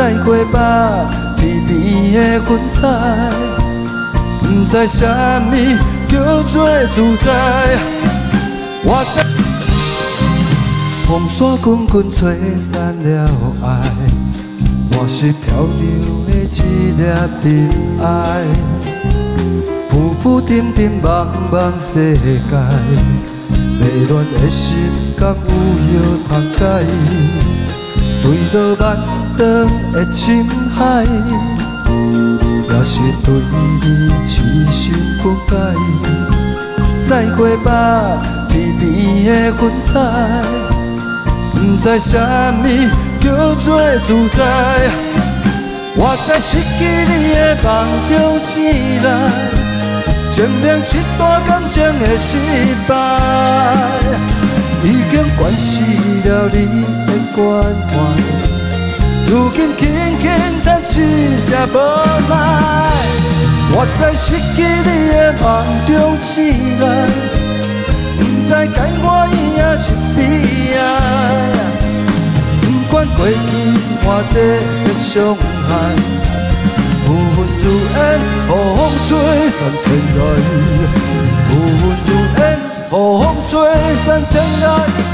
再会吧，天边的云彩，不知啥物叫做自在。我知风沙滚滚吹散了爱，我是漂流的一粒尘埃，浮浮沉沉茫茫世界，迷乱的心敢有药通解？坠落漫长的深海，也是对你痴心不改。再会吧，天边的云彩，不知啥物叫做自在。我在失去你的梦中醒来，证明一段感情的失败，已经关死了你的关怀。如今轻轻叹一声无奈，我在失去你的梦中醒来，不知该欢喜还是悲哀。不管过去偌济的伤害，浮云自烟，予风吹散天来。浮云自烟，予风吹散天来。